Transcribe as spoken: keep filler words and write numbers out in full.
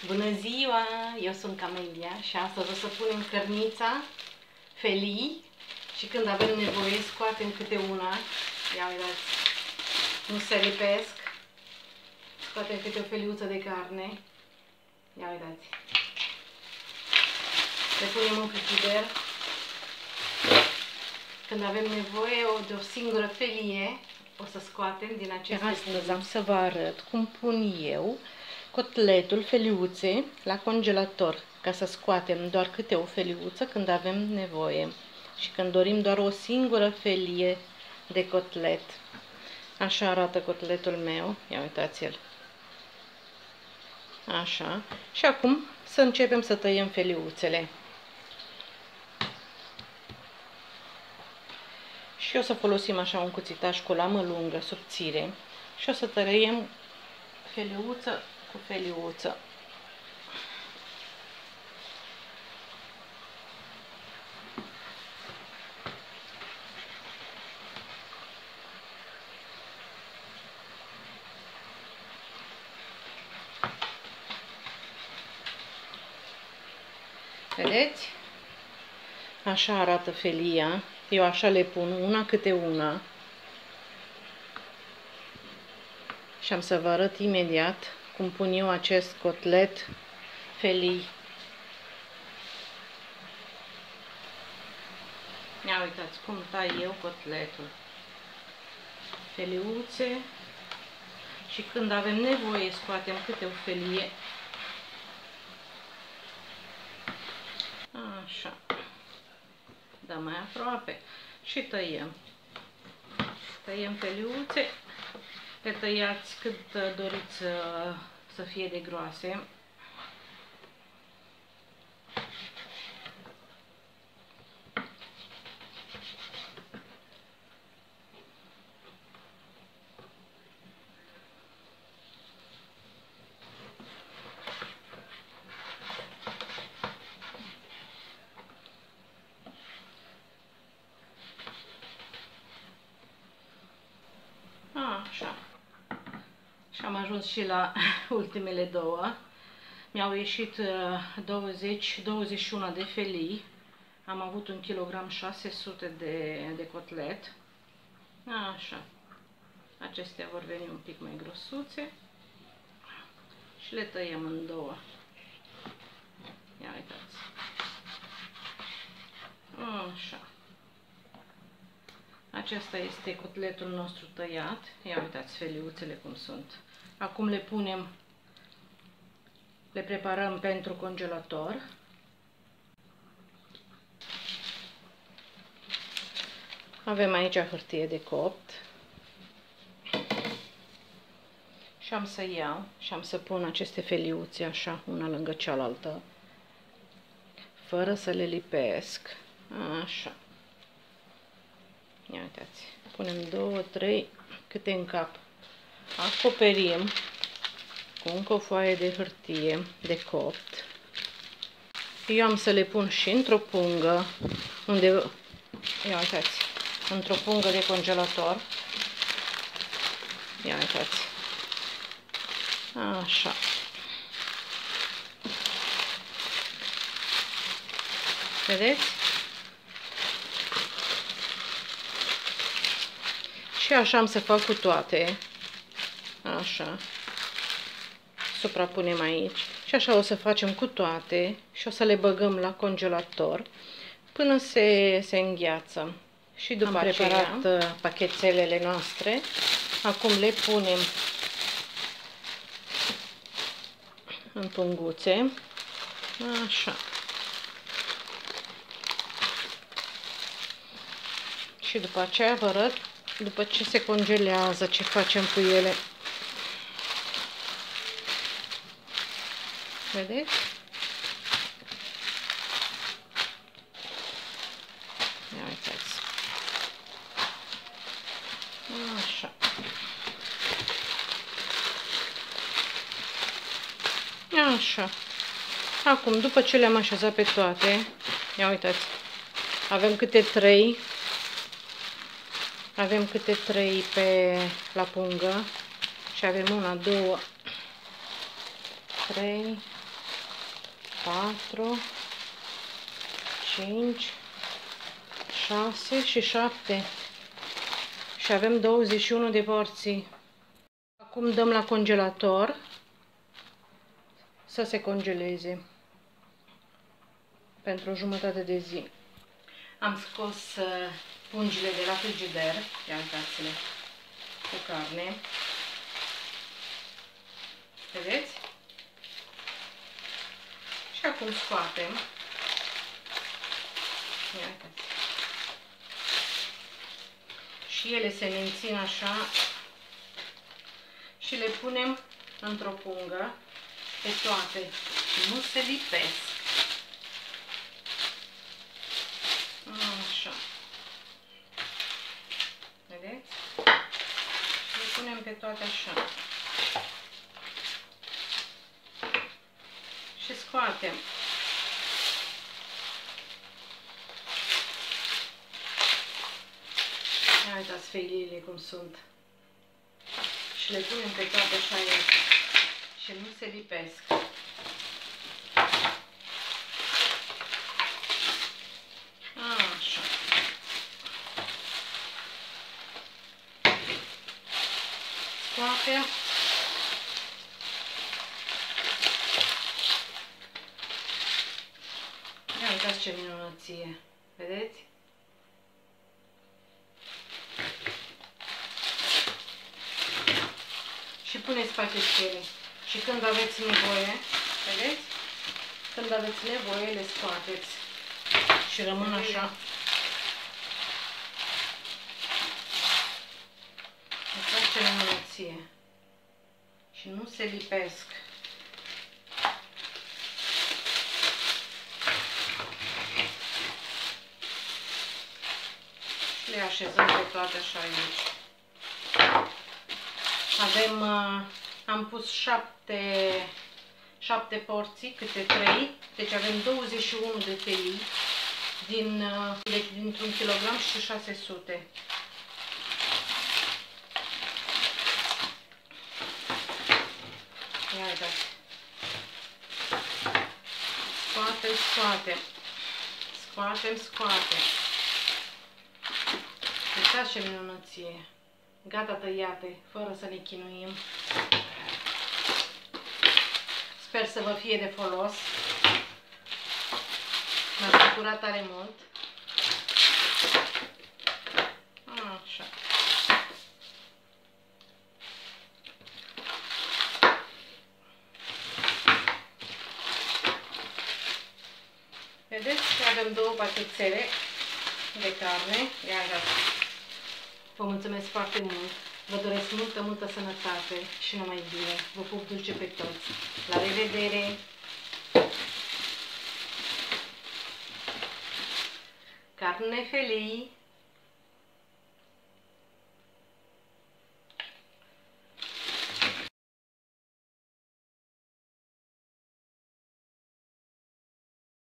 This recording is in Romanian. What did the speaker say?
Bună ziua! Eu sunt Camelia și astăzi o să punem cărnița, felii și când avem nevoie scoatem câte una. Ia uitați, nu se lipesc. Scoatem câte o feliuță de carne. Ia uitați. Le punem în frigider. Când avem nevoie de o singură felie, o să scoatem din aceste. Astăzi am să vă arăt cum pun eu cotletul, feliuțe, la congelator, ca să scoatem doar câte o feliuță când avem nevoie și când dorim doar o singură felie de cotlet. Așa arată cotletul meu, ia uitați-l. Așa. Și acum să începem să tăiem feliuțele. Și o să folosim așa un cuțitaș cu lamă lungă, subțire, și o să tăiem feliuță cu feliuță. Vedeți? Așa arată felia. Eu așa le pun una câte una. Și am să vă arăt imediat cum pun eu acest cotlet felii. Ia uitați cum tai eu cotletul. Feliuțe. Și când avem nevoie scoatem câte o felie. Așa. Da, mai aproape. Și tăiem. Tăiem feliuțe. Le tăiați cât doriți să fie de groase. Așa. Și am ajuns și la ultimele două. Mi-au ieșit douăzeci douăzeci și unu de felii. Am avut un kilogram șase sute de, de cotlet. Așa. Acestea vor veni un pic mai grosuțe. Și le tăiem în două. Ia uitați. Așa. Acesta este cotletul nostru tăiat. Ia uitați feliuțele cum sunt. Acum le punem, le preparăm pentru congelator. Avem aici hârtie de copt. Și am să iau și am să pun aceste feliuțe așa, una lângă cealaltă, fără să le lipesc. Așa. Ia uitați, punem două, trei, câte în cap. Acoperim cu încă o foaie de hârtie de copt. Eu am să le pun și într-o pungă, unde, ia uitați, într-o pungă de congelator. Ia uitați. Așa. Vedeți? Și așa am să fac cu toate. Așa. Suprapunem aici. Și așa o să facem cu toate. Și o să le băgăm la congelator până se, se îngheață. Și după am preparat aceea pachetelele noastre. Acum le punem în punguțe. Așa. Și după aceea vă arăt după ce se congelează, ce facem cu ele. Vedeți? Ia uitați. Așa. Așa. Acum, după ce le-am așezat pe toate, ia uitați, avem câte trei. Avem câte trei pe la pungă și avem una, două, trei, patru, cinci, șase și șapte. Și avem douăzeci și unu de porții. Acum dăm la congelator să se congeleze pentru o jumătate de zi. Am scos uh, pungile de la frigider, ia uitați-le, cu carne. Vedeți? Și acum scoatem. Ia uitați. Și ele se mențin așa și le punem într-o pungă pe toate și nu se lipesc. Așa. Vedeți? Și le punem pe toate așa. Și scoatem. Ia uitați feliile cum sunt. Și le punem pe toate așa aici. Și nu se lipesc. Așa. Scoatem. Ia uitați ce minunăție. Vedeți? Și puneți pachestele. Și când aveți nevoie, vedeți? Când aveți nevoie, le scoateți. Și rămân așa. Uitați ce minunăție. Și nu se lipesc. Și le așezăm pe toate așa aici. Avem, uh, am pus șapte, șapte porții, câte trei, deci avem douăzeci și unu de felii, din, uh, deci dintr-un kilogram și șase sute. Ia uitați. Scoatem, scoatem. Scoatem, scoatem. Uitați ce minunăție. Gata tăiate, fără să ne chinuim. Sper să vă fie de folos. M-a bucurat tare mult. Așa. Vedeți că avem două pachețele de carne. Ia uitați. Vă mulțumesc foarte mult. Vă doresc multă, multă sănătate și numai bine. Vă pup dulce pe toți. La revedere! Carne felii!